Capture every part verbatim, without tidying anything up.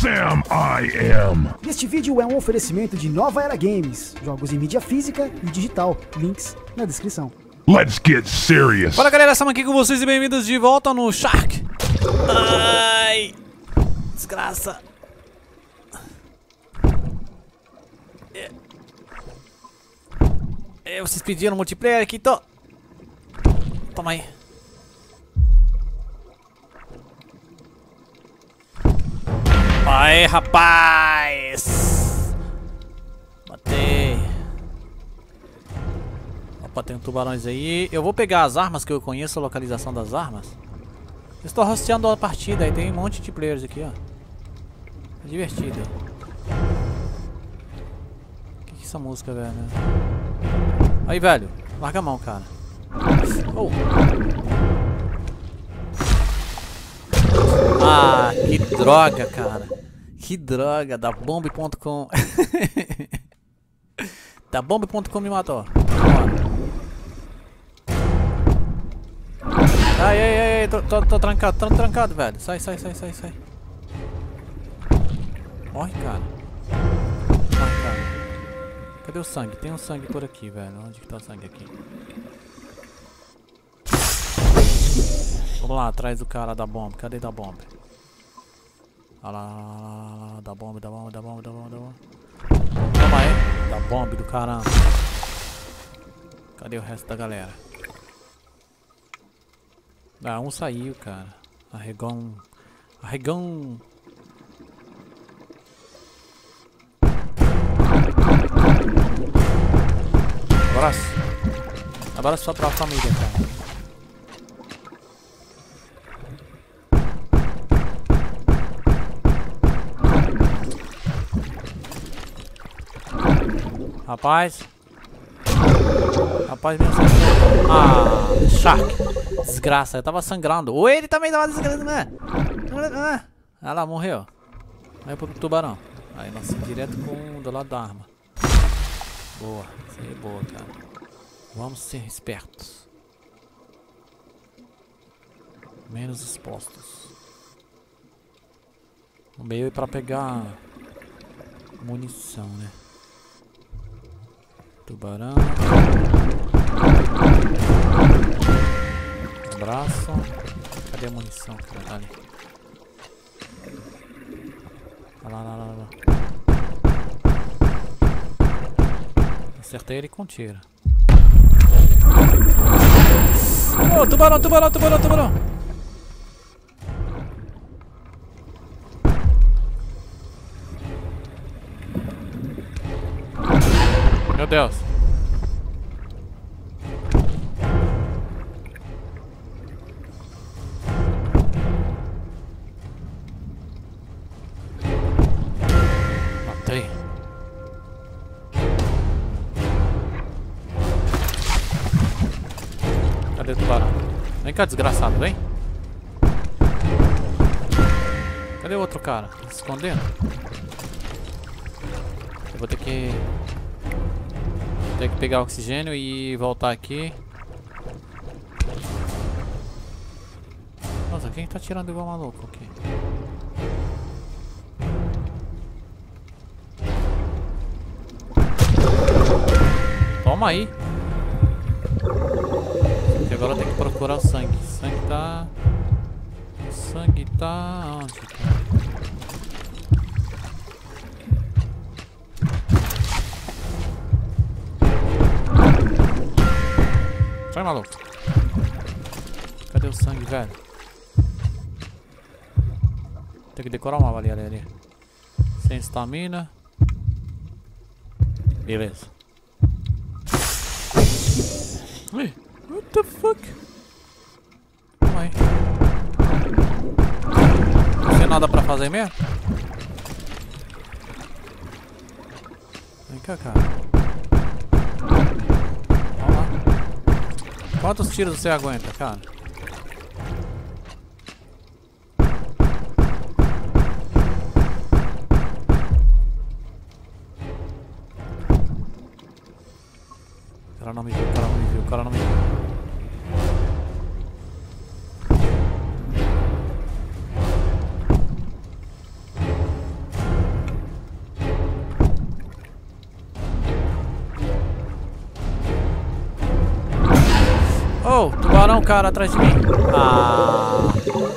Sam I Am. Este vídeo é um oferecimento de Nova Era Games, jogos em mídia física e digital, links na descrição. Let's get serious. Fala galera, estamos aqui com vocês e bem-vindos de volta no Shark. Ai, desgraça. É. É, vocês pediram multiplayer aqui, tô. Toma aí. Aê, rapaz! Matei. Opa, tem um tubarões aí. Eu vou pegar as armas, que eu conheço a localização das armas. Eu estou hosteando a partida, aí tem um monte de players aqui, ó. É divertido. O que, que é essa música, velho? Aí, velho, larga a mão, cara. Oh. Ah, que droga, cara. Que droga, da bomb ponto com. Da bomb ponto com me matou. Ai, ai, ai, tô, tô, tô trancado, tô trancado, velho. Sai, sai, sai, sai, sai. Morre, cara. Morre, cara. Cadê o sangue? Tem um sangue por aqui, velho. Onde que tá o sangue aqui? Vamos lá, atrás do cara da bomba. Cadê da bomba? Olha lá, lá, lá, lá, da bomba, da bomba, da bomba, da bomba, da bomba. Toma aí, da bomba do caramba. Cadê o resto da galera? Ah, um saiu, cara. Arregão. Arregão. Abraço. Abraço só pra família, cara. Rapaz. Rapaz, meu sangue. Ah, Shark. Desgraça, eu tava sangrando. Ou ele também tava sangrando, né? Ah lá, morreu. Vai pro tubarão. Aí nós direto com do lado da arma. Boa, isso aí é boa, cara. Vamos ser espertos. Menos expostos. O meio é pra pegar munição, né? Tubarão. Abraço. Cadê a munição, cara? Ali. Olha lá, lá, lá, lá. Acertei ele com tiro. Oh, tubarão, tubarão, tubarão, tubarão. Meu Deus. Matei. Cadê o tubarão? Vem cá, desgraçado, vem. Cadê o outro cara? Tá se escondendo? Eu vou ter que... Tem que pegar oxigênio e voltar aqui. Nossa, quem tá tirando igual maluco aqui? Toma aí. E agora tem que procurar o sangue. O sangue tá... O sangue tá... Onde tá? Sai, maluco. Cadê o sangue, velho? Tem que decorar uma ali, ali, ali. Sem estamina. Beleza. Ui, what the fuck? Calma aí. Não tem nada pra fazer mesmo? Vem cá, cara. Quantos tiros você aguenta, cara? O cara não me viu, o cara não me viu, o cara não me viu. Oh, tubarão, cara, atrás de mim. Ah.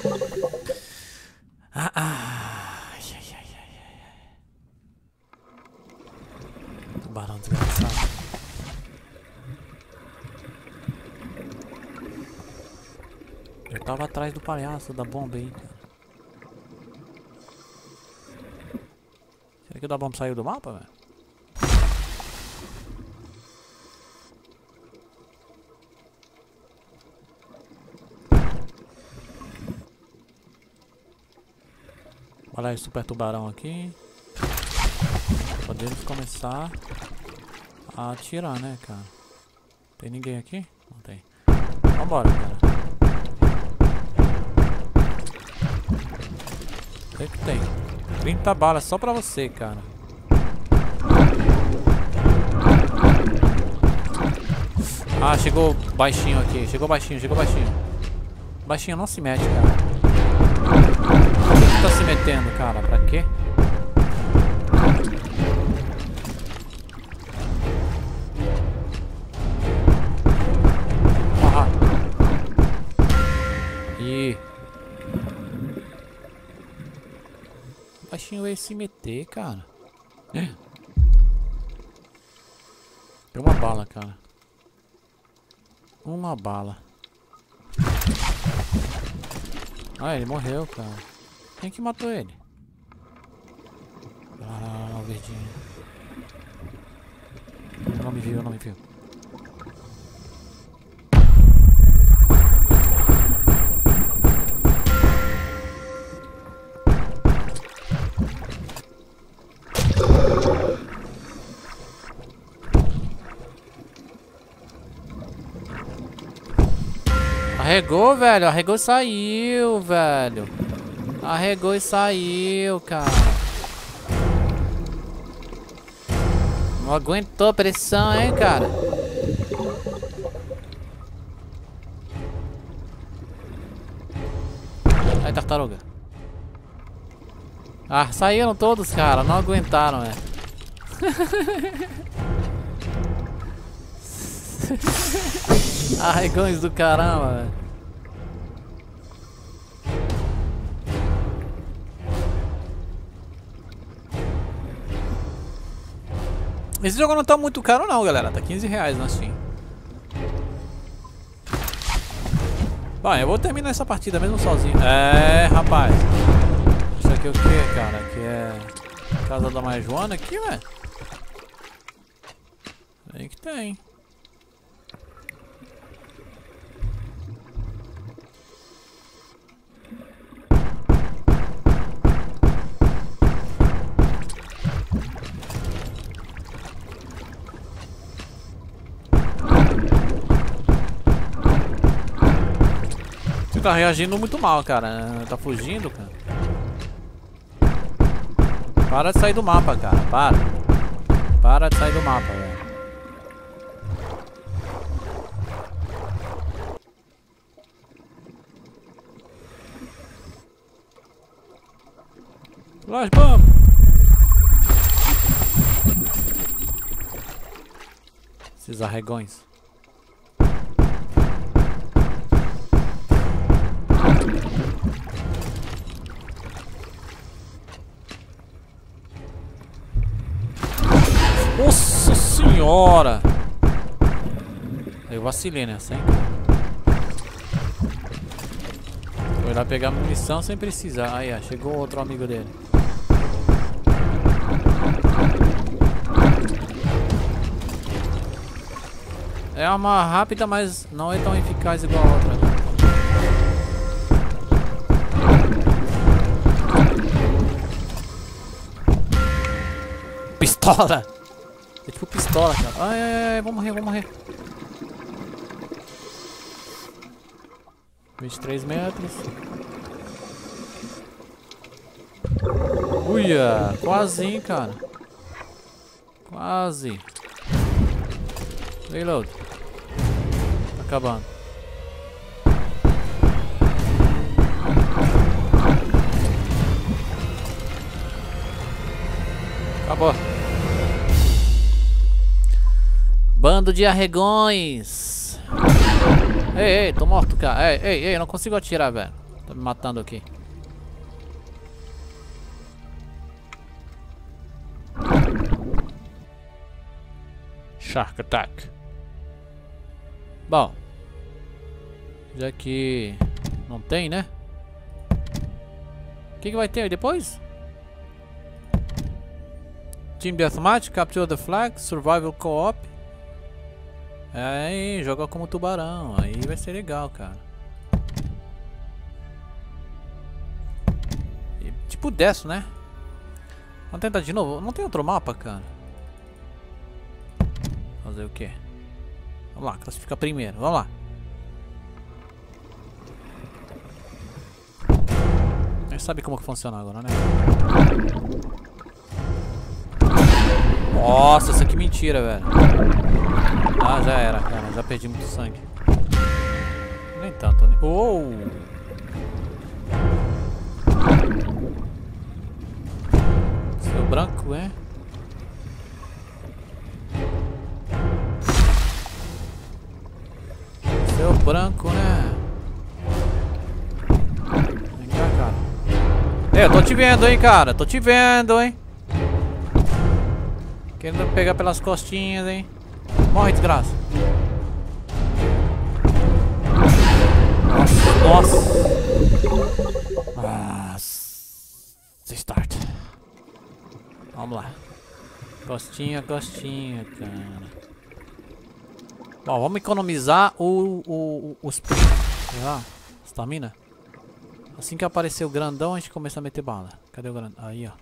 Ah, ah. Ai, ai, ai, ai, ai. Tubarão desgraçado. Eu tava atrás do palhaço da bomba aí, cara. Será que o da bomba saiu do mapa, velho? Olha aí, super tubarão aqui. Podemos começar a atirar, né, cara? Tem ninguém aqui? Não tem. Vambora, cara. Sei que tem. trinta balas só pra você, cara. Ah, chegou baixinho aqui. Chegou baixinho, chegou baixinho. Baixinho não se mete, cara. Por que tá se metendo, cara? Pra quê? Ah. Ih. Baixinho veio se meter, cara. Tem uma bala, cara. Uma bala. Ah, ele morreu, cara. Quem que matou ele? Ah, o verdinho. Não me viu, não me viu. Arregou, velho. Arregou e saiu, velho. Arregou e saiu, cara. Não aguentou a pressão, hein, cara. Aí, tartaruga. Ah, saíram todos, cara. Não aguentaram, velho. Arregões do caramba, velho. Esse jogo não tá muito caro não, galera. Tá quinze reais na Steam. Bom, eu vou terminar essa partida mesmo sozinho. É, rapaz. Isso aqui é o que, cara? Aqui é casa da Maia Joana aqui, velho. Aí que tem. Você tá reagindo muito mal, cara. Tá fugindo, cara. Para de sair do mapa, cara. Para. Para de sair do mapa, velho. Flash bomb. Esses arregões. Nossa senhora! Eu vacilei nessa, hein? Foi lá pegar munição sem precisar. Aí, ó, chegou outro amigo dele. É uma rápida, mas não é tão eficaz igual a outra. Pistola! É tipo pistola, cara. Ai, ai, ai, vou morrer, vou morrer. vinte e três metros. Uia, quase, hein, cara. Quase. Reload. Tá acabando. Acabou. Bando de arregões. Ei, ei, tô morto, cara. Ei, ei, ei, eu não consigo atirar, velho. Tá me matando aqui. Shark Attack. Bom, já que não tem, né? O que, que vai ter aí depois? Team Deathmatch, Capture the Flag, Survival Co-op. Aí, joga como tubarão. Aí vai ser legal, cara. E, tipo dessa, né? Vamos tentar de novo. Não tem outro mapa, cara. Fazer o quê? Vamos lá, classifica primeiro. Vamos lá. A gente sabe como que funciona agora, né? Nossa, isso aqui é mentira, velho. Ah, já era, cara. Já perdi muito sangue. Nem tanto, né? Oh! Seu branco, é? Seu branco, né? Vem cá, cara. É, eu tô te vendo, hein, cara. Tô te vendo, hein. Querendo pegar pelas costinhas, hein. Morre, desgraça. Nossa, nossa. Ah, start. Vamos lá. Costinha, costinha, cara. Bom, vamos economizar o, o, o, os ah, estamina. Assim que aparecer o grandão, a gente começa a meter bala. Cadê o grandão? Aí, ó.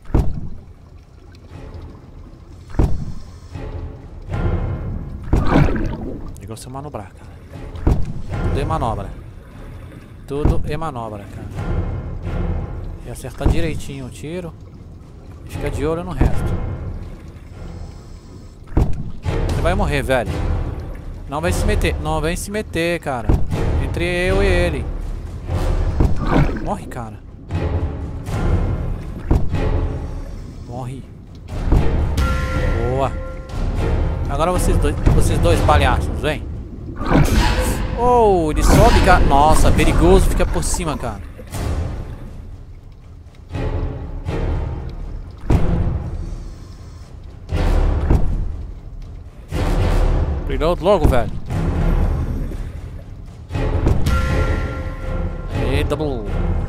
Igual você manobrar, cara. Tudo é manobra. Tudo é manobra, cara. E acertar direitinho o tiro. E fica de olho no resto. Você vai morrer, velho. Não vem se meter. Não vem se meter, cara. Entre eu e ele. Morre, cara. Morre. Boa. Agora vocês dois, vocês dois palhaços, vem. Oh, ele sobe, cara. Nossa, perigoso, fica por cima, cara. Reload logo, velho. E double.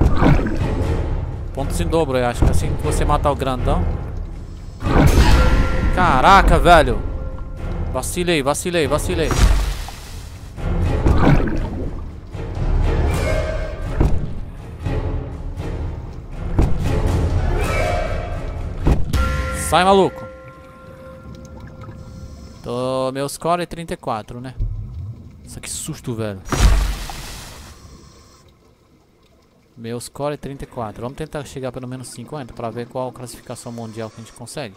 Pontos em dobro, eu acho que assim que você matar o grandão. Caraca, velho. Vacilei, vacilei, vacilei. Sai, maluco. Tô, meu score é trinta e quatro, né? Nossa, que susto, velho. Meu score é trinta e quatro. Vamos tentar chegar pelo menos cinquenta pra ver qual classificação mundial que a gente consegue.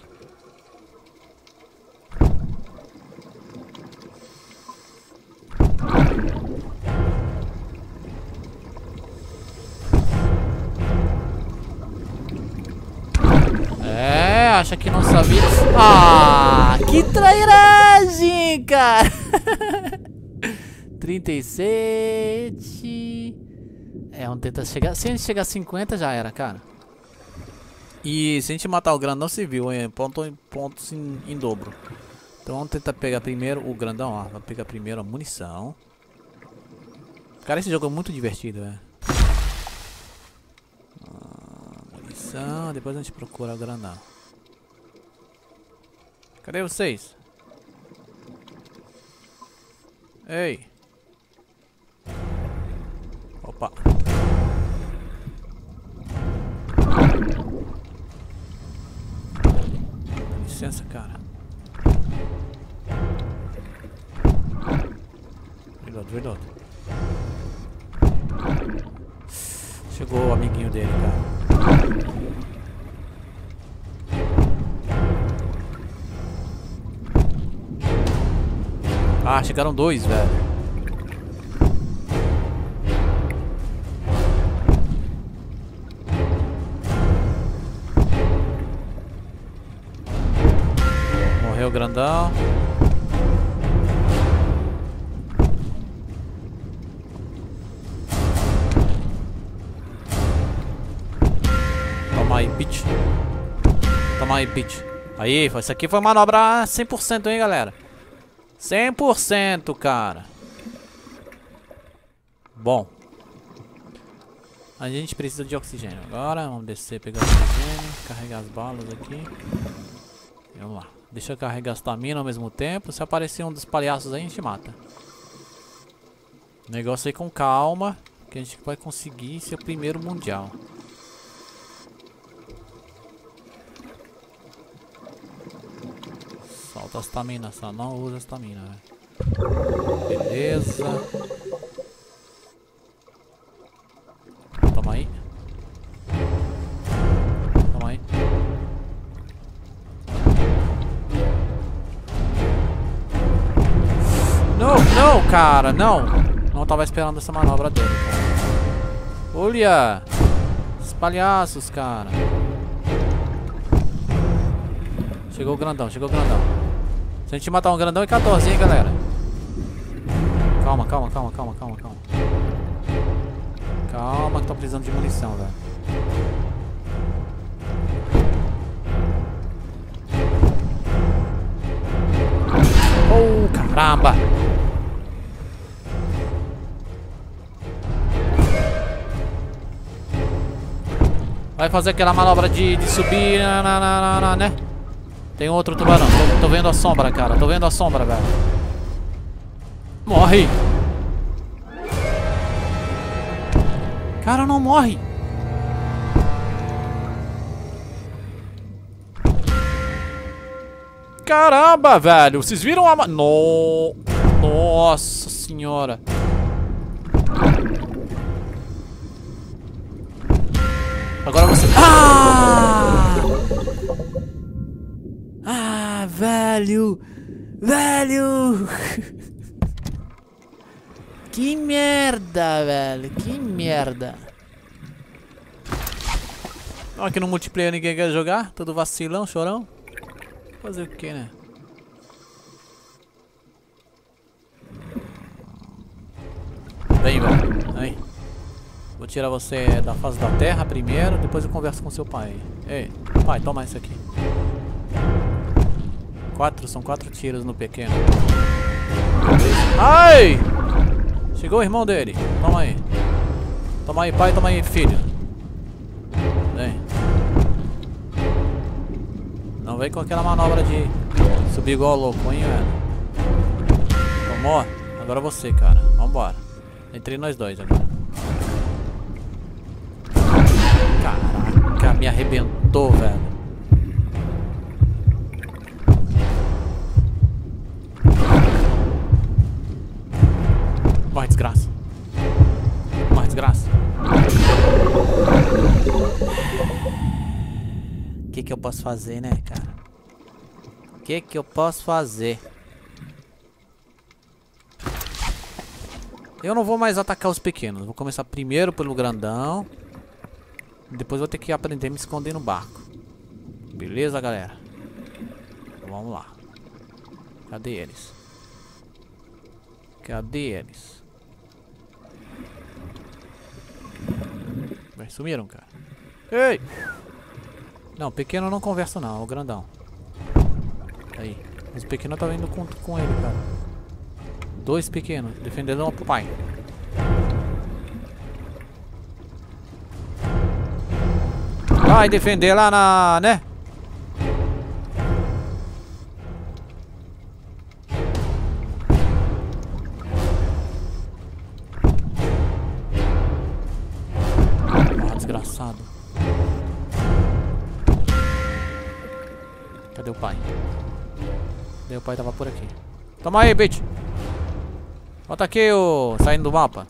É, acha que não sabia. Ah, que trairagem, cara. trinta e sete. É, vamos tentar chegar. Se a gente chegar a cinquenta já era, cara. E se a gente matar o grandão civil, hein? Ponto, pontos em, em dobro. Então vamos tentar pegar primeiro o grandão, ó. Vamos pegar primeiro a munição. Cara, esse jogo é muito divertido, velho. Munição, depois a gente procura o grandão. Cadê vocês? Ei. Opa. Licença, cara. Reload, reload. Chegou o amiguinho dele, cara. Ah, chegaram dois, velho. Morreu o grandão. aí, bitch. Toma aí, bitch. Aí, isso aqui foi manobra cem por cento, hein, galera. cem por cento, cara. Bom. A gente precisa de oxigênio. Agora, vamos descer, pegar oxigênio. Carregar as balas aqui. Vamos lá. Deixa eu carregar a stamina ao mesmo tempo. Se aparecer um dos palhaços aí, a gente mata. Negócio aí com calma, que a gente vai conseguir ser o primeiro mundial. Solta a stamina, só não usa a stamina, velho. Beleza. Toma aí. Toma aí. Não, não, cara, não. Não tava esperando essa manobra dele, cara. Olha! Os palhaços, cara. Chegou o grandão, chegou o grandão. Se a gente matar um grandão é quatorze, hein, galera. Calma, calma, calma, calma, calma, calma. Calma que tô precisando de munição, velho. Oh, caramba! Vai fazer aquela manobra de, de subir, na, na, na, na, né? Tem outro tubarão. Tô, tô vendo a sombra, cara. Tô vendo a sombra, velho. Morre! Cara, não morre! Caramba, velho! Vocês viram a... No... Nossa senhora! Agora você... Ah! Ah, velho! Velho! Que merda, velho! Que merda! Aqui no multiplayer ninguém quer jogar? Todo vacilão, chorão? Fazer o que, né? Vem, velho. Aí. Vou tirar você da face da terra primeiro, depois eu converso com seu pai. Ei, pai, toma isso aqui. Quatro, são quatro tiros no pequeno. Ai! Chegou o irmão dele. Toma aí. Toma aí, pai, toma aí, filho. Vem. Não vem com aquela manobra de subir igual louco, hein, velho. Tomou? Agora você, cara. Vambora. Entre nós dois agora. Caraca, me arrebentou, velho. Morre, desgraça. Morre, desgraça. O que que eu posso fazer, né, cara? O que que eu posso fazer? Eu não vou mais atacar os pequenos. Vou começar primeiro pelo grandão. Depois vou ter que aprender a me esconder no barco. Beleza, galera? Vamos lá. Cadê eles? Cadê eles? Vai, sumiram, cara. Ei! Não, pequeno eu não converso não, é o grandão. Aí. Os pequenos tá vindo com, com ele, cara. Dois pequenos, defendendo o pai. Vai defender lá na, né? Ah, desgraçado. Cadê o pai? Cadê o pai? Tava por aqui. Toma aí, bitch. Bota aqui o... saindo do mapa.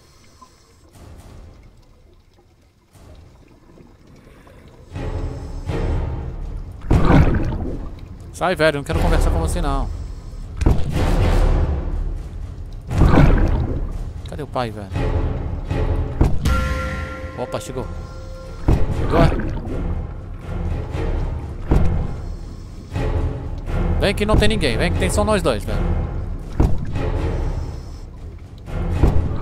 Sai, velho, não quero conversar com você, não. Cadê o pai, velho? Opa, chegou. Chegou, é? Vem que não tem ninguém, vem que tem só nós dois, velho.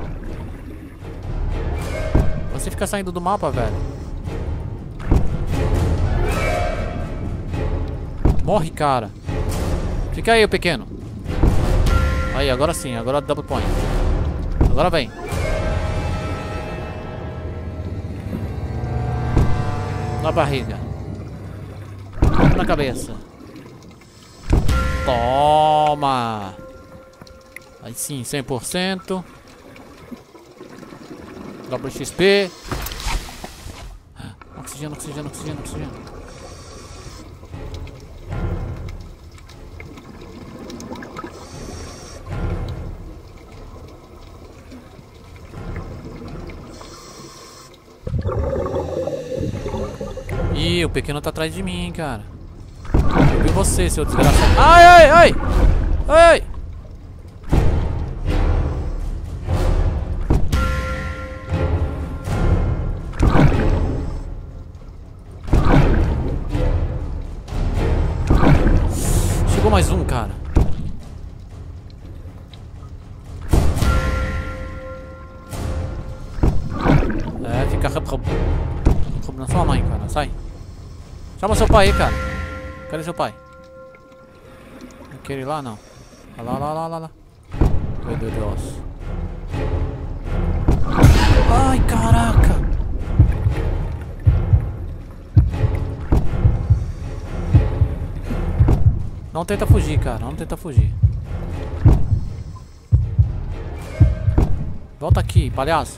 Você fica saindo do mapa, velho. Morre, cara. Fica aí, o pequeno. Aí, agora sim. Agora double point. Agora vem. Na barriga. Na cabeça. Toma. Aí sim, cem por cento. Dobra X P. Oxigênio, oxigênio, oxigênio, oxigênio. Ih, o pequeno tá atrás de mim, cara. Eu vi você, seu desgraçado. Ai, ai, ai! Ai! Chegou mais um, cara. É, fica rápido. Na sua mãe, cara. Sai. Chama seu pai aí, cara. Cadê seu pai? Aquele lá, não. Olha lá, lá, lá, lá, lá. Meu Deus. Ai, caraca. Não tenta fugir, cara. Não tenta fugir. Volta aqui, palhaço.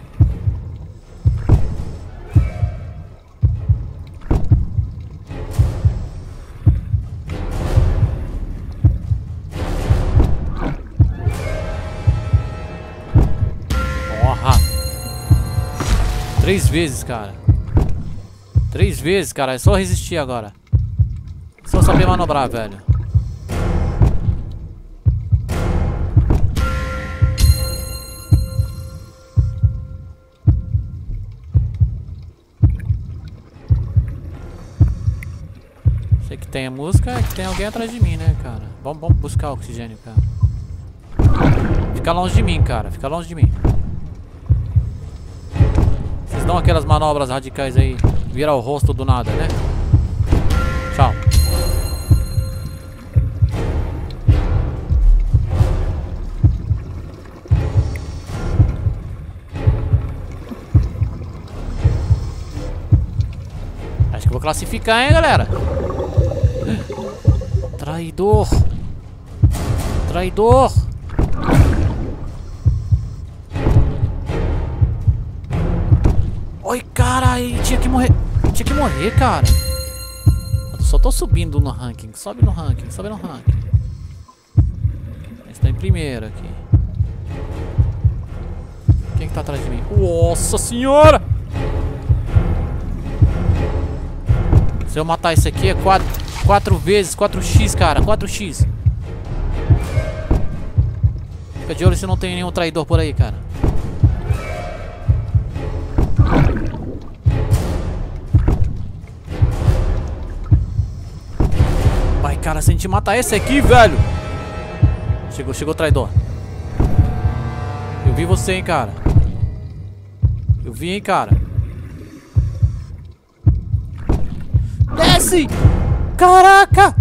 Três vezes, cara. Três vezes, cara. É só resistir agora. É só saber manobrar, velho. Sei que tem a música, é que tem alguém atrás de mim, né, cara? Vamos, vamos buscar oxigênio, cara. Fica longe de mim, cara. Fica longe de mim. Dão aquelas manobras radicais aí, virar o rosto do nada, né? Tchau. Acho que vou classificar, hein, galera? Traidor. Traidor. Oi, cara, ele tinha que morrer. Tinha que morrer, cara. Eu só tô subindo no ranking. Sobe no ranking, sobe no ranking. Esse tá em primeiro aqui. Quem que tá atrás de mim? Nossa senhora! Se eu matar esse aqui é quatro, quatro vezes, quatro x, cara. quatro x. Fica de olho se não tem nenhum traidor por aí, cara. Cara, se a gente matar esse aqui, velho. Chegou, chegou o traidor. Eu vi você, hein, cara. Eu vi, hein, cara. Desce! Caraca!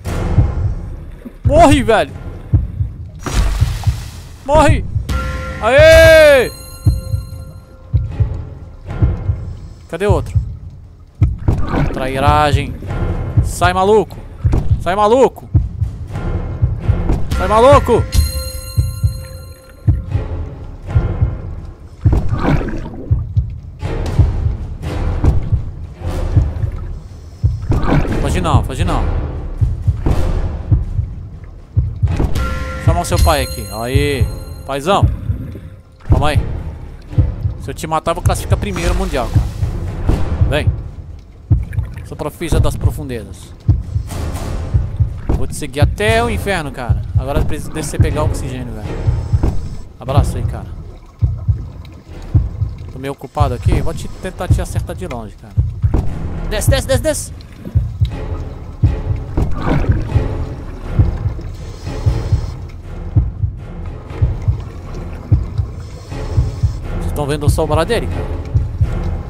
Morre, velho. Morre! Aê! Cadê outro? Trairagem. Sai, maluco. Sai, maluco! Sai, maluco! Foge não, foge não. Chama o seu pai aqui. Aí, paizão. Calma aí. Se eu te matar, eu vou classificar primeiro mundial, cara. Vem. Sou profissa das profundezas. Vou te seguir até o inferno, cara. Agora eu preciso descer e pegar o oxigênio, velho. Abraço aí, cara. Tô meio ocupado aqui. Vou te, tentar te acertar de longe, cara. Desce, desce, desce, desce. Vocês estão vendo o sombra dele, cara?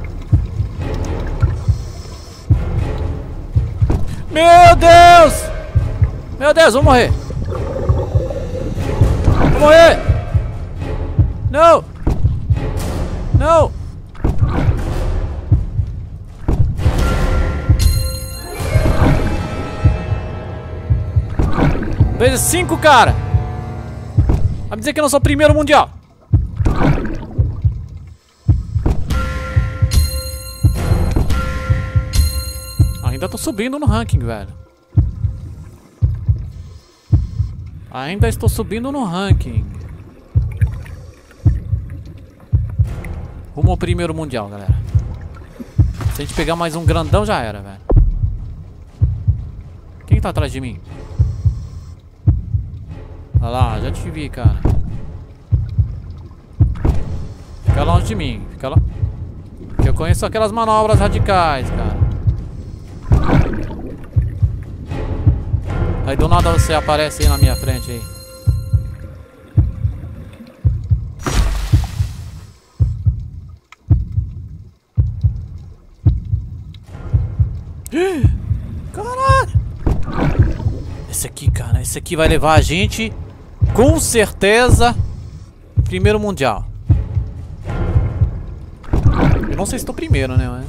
Meu Deus! Meu Deus, vou morrer. Vou morrer. Não. Não. Vezes cinco, cara. Vai me dizer que eu não sou o primeiro mundial. Ainda tô subindo no ranking, velho. Ainda estou subindo no ranking. Rumo ao primeiro mundial, galera. Se a gente pegar mais um grandão, já era, velho. Quem tá atrás de mim? Olha lá, já te vi, cara. Fica longe de mim, fica lá. Que eu conheço aquelas manobras radicais, cara. Aí do nada você aparece aí na minha frente aí. Caralho! Esse aqui, cara, esse aqui vai levar a gente com certeza primeiro mundial. Eu não sei se estou primeiro, né?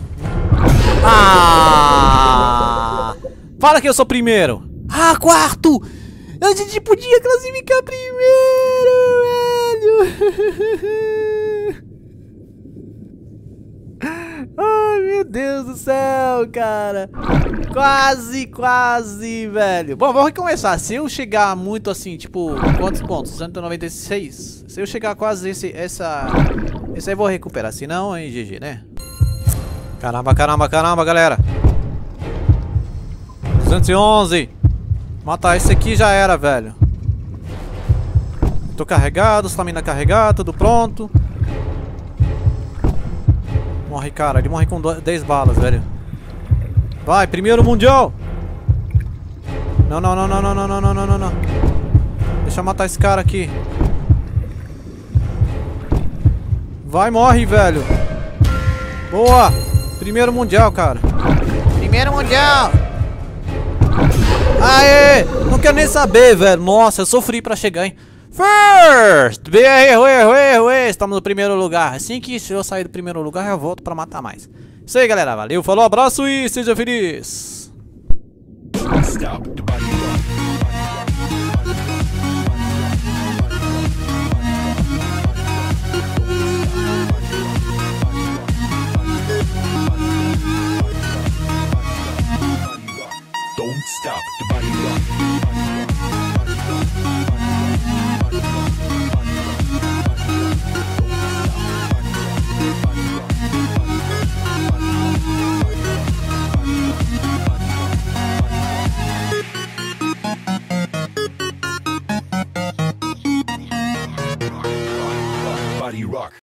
Ah! Fala que eu sou primeiro! Ah, quarto! A gente podia classificar primeiro, velho! Ai, meu Deus do céu, cara! Quase, quase, velho! Bom, vamos recomeçar. Se eu chegar muito assim, tipo, quantos pontos? cento e noventa e seis? Se eu chegar quase esse, essa... Esse aí eu vou recuperar, senão, hein, G G, né? Caramba, caramba, caramba, galera! duzentos e onze! Matar esse aqui já era, velho. Tô carregado, estamina carregada, tudo pronto. Morre, cara. Ele morre com dez balas, velho. Vai, primeiro mundial. Não, não, não, não, não, não, não, não, não, não. Deixa eu matar esse cara aqui. Vai, morre, velho. Boa. Primeiro mundial, cara. Primeiro mundial. Aê! Não quero nem saber, velho. Nossa, eu sofri pra chegar, hein? First! Erro, erro, erro, erro. Estamos no primeiro lugar. Assim que eu sair do primeiro lugar, eu volto pra matar mais. Isso aí, galera. Valeu, falou, abraço e seja feliz. Don't stop the body rock.